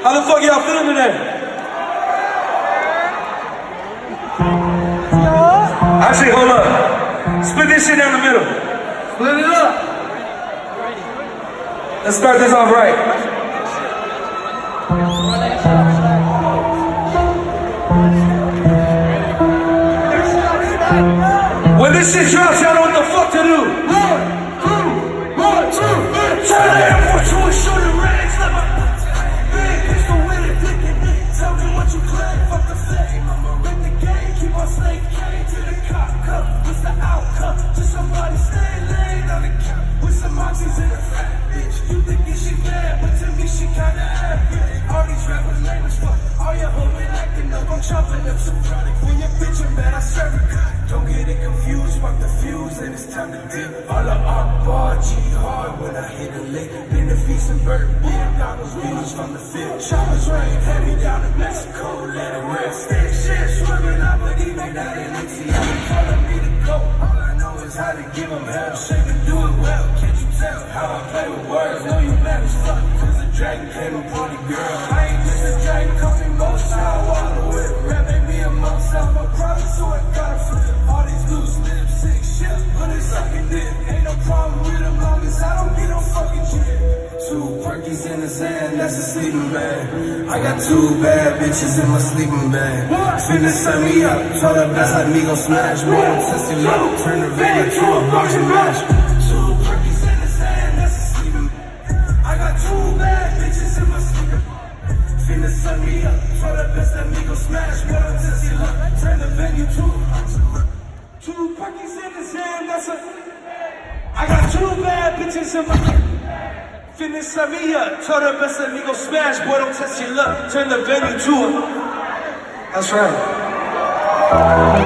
How the fuck y'all feeling today? Actually, hold up. Split this shit down the middle. Split it up. Let's start this off right. When this shit drops, y'all know what the fuck to do. 1, 2, 1, 2, turn the airport to a shooting range. Let my big pistol with it, flicking it. Tell me what you claim, fuck the flame. I'ma rip the game, keep on snake cane to the cop cup. What's the outcome? Just somebody stay laid on the couch with some oxys in a fat bitch. You think this shit bad, but to me she kinda average. All these rappers lame as fuck. All your homies acting up, I'm chopping up some product. When your bitch are mad, I serve it. Don't get it confused, fuck the fuse, and it's time to dip. All the bar, G-hard when I hit a lick. Benefits and bird, beer, goggles, views from the field. Choppers rain, heavy down in Mexico, let it rest. Stick shit, swimming, I believe it, that it looks easy. Telling me to go, all I know is how to give them hell. Shake and do it well, can't you tell how I play with words? Know you mad as fuck, cause the dragon came upon the girl. I ain't just a dragon, call me most, I wallow with. Rap made me a most, I'm a prophet, so I gotta flip. All these loose lips, sick shit, but it's sucking dick. Ain't no problem with them, long as I don't get no fucking shit. 2 perkies in the sand, that's a sleeping bag. I got 2 bad bitches in my sleeping bag. Finna set me up, told her best let me go smash. Boy, I'm testing up, turn the van into a box and mash. 2 perkies in the sand, that's a sleeping bag. I got 2 bad bitches in my sleeping bag. Finna set me up, told her best let me go smash. Boy, I'm testing up, turn the venue to a box and mash. 2 perkies in the sand, that's a... I got 2 bad bitches in my... Finna set me up, told her best let me go smash. Boy, don't test your luck, turn the venue to a... That's right.